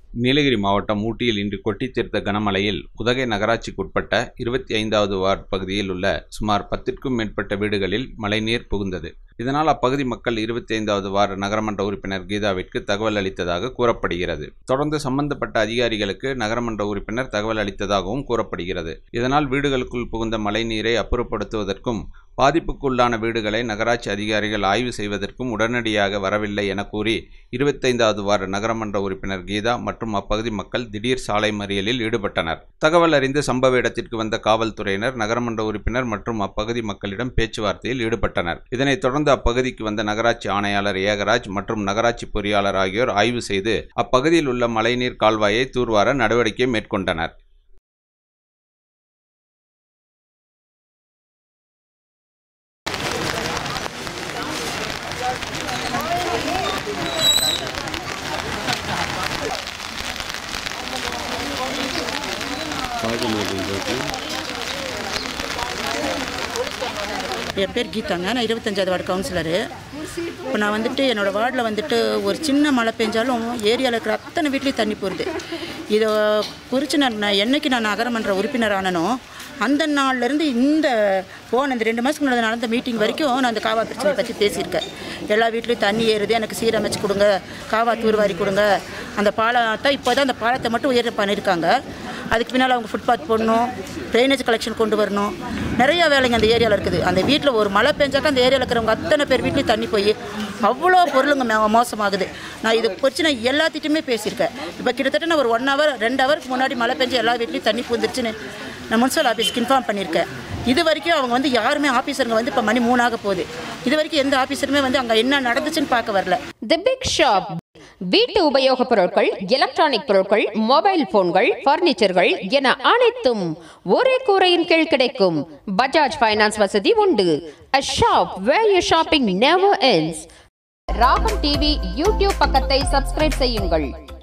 நீலகிரி மாவட்டம் ஊட்டியில் இன்று கொட்டித்தீர்த்த கனமழையில் உதகை நகராட்சிக்குட்பட்ட 25வது வார்டு பகுதியில் உள்ள சுமார் 10க்கும் மேற்பட்ட வீடுகளில் மழைநீர் புகுந்தது. இதனால் அப்பகுதி மக்கள் 25வது வார்டு நகரமன்ற உறுப்பினர் கீதாவிற்கு தகவல் அளித்ததாக கூறப்படுகிறது. தொடர்ந்து சம்பந்தப்பட்ட அதிகாரிகளுக்கு நகரமன்ற உறுப்பினர் தகவல் அளித்ததாகவும் கூறப்படுகிறது. இதனால் வீடுகளுக்குள் புகுந்த மழைநீரை அப்புறப்படுத்துவதற்கும் பாதிப்புக்குள்ளான வீடுகளை நகராட்சி அதிகாரிகள் ஆய்வு செய்வதற்கும் உடனடியாக வரவில்லை என கூறி 25வது வார்டு நகரமன்ற உறுப்பினர் கீதா மற்றும் அப்பகுதி மக்கள் திடீர் சாலை மறியலில் ஈடுபட்டனர். தகவல் அறிந்து சம்பவ இடத்திற்கு வந்த காவல்துறையினர் நகரமன்ற உறுப்பினர் மற்றும் அப்பகுதி மக்களிடம் பேச்சுவார்த்தையில் ஈடுபட்டனர். இதனைத் தொடர்ந்து அப்பகுதிக்கு வந்த நகராட்சி ஆணையாளர் ஏகராஜ் மற்றும் நகராட்சி பொறியாளர் ஆகியோர் ஆய்வு செய்து அப்பகுதியில் உள்ள மழைநீர் கால்வாயை தூர்வார நடவடிக்கை மேற்கொண்டனர். என் பேர் கீதாங்க. நான் 25வது வார்டு கவுன்சிலரு. இப்போ நான் என்னோடய வார்டில் ஒரு சின்ன மழை பெஞ்சாலும் ஏரியாவில் இருக்கிற அத்தனை வீட்லேயும் தண்ணி போகுது. இதை குறித்து நான் என்றைக்கு நான் நகரமன்ற உறுப்பினர் ஆனனோ அந்த நாள்லேருந்து இந்த 2 மாதத்துக்கு முன்னாடி நடந்த மீட்டிங் வரைக்கும் நான் அந்த காவா பிரச்சனை பற்றி பேசியிருக்கேன். எல்லா வீட்லேயும் தண்ணி ஏறுது, எனக்கு சீரமைச்சு கொடுங்க, காவா தூர்வாரி கொடுங்க. அந்த பாலத்தை இப்போ தான் அந்த பாலத்தை மட்டும் உயர பண்ணியிருக்காங்க. அதுக்கு பின்னால் அவங்க ஃபுட்பாத் போடணும், ட்ரைனேஜ் கலெக்ஷன் கொண்டு வரணும், நிறையா வேலைங்க அந்த ஏரியாவில் இருக்குது. அந்த வீட்டில் ஒரு மழை பெஞ்சாக்கா அந்த ஏரியாவில் இருக்கிறவங்க அத்தனை பேர் வீட்லேயும் தண்ணி போய் அவ்வளோ பொருளுங்க மோசமாகுது. நான் இது குறித்து நான் எல்லாத்திட்டையுமே பேசியிருக்கேன். இப்போ கிட்டத்தட்ட நான் ஒரு 1 hour 2 ஹவருக்கு முன்னாடி மழை பெஞ்சு எல்லா வீட்லேயும் தண்ணி பூந்துருச்சுன்னு நான் முனிசிபல் ஆஃபீஸ்க்கு இன்ஃபார்ம் பண்ணியிருக்கேன். இது வரைக்கும் அவங்க யாருமே ஆஃபீஸருங்க இப்போ மணி 3 ஆக போகுது. இது வரைக்கும் எந்த ஆஃபீஸருமே அங்கே என்ன நடந்துச்சுன்னு பார்க்க வரல. தி பிக் ஷாப் வீட்டு உபயோகப் பொருட்கள், எலக்ட்ரானிக் பொருட்கள், மொபைல் போன்கள், பர்னிச்சர்கள் என அனைத்தும் ஒரே கூரையின் கீழ் கிடைக்கும். பஜாஜ் ஃபைனான்ஸ் வசதி உண்டு. A shop where your shopping never ends. Raagam TV YouTube பக்கத்தை சப்ஸ்கிரைப் செய்யுங்கள்.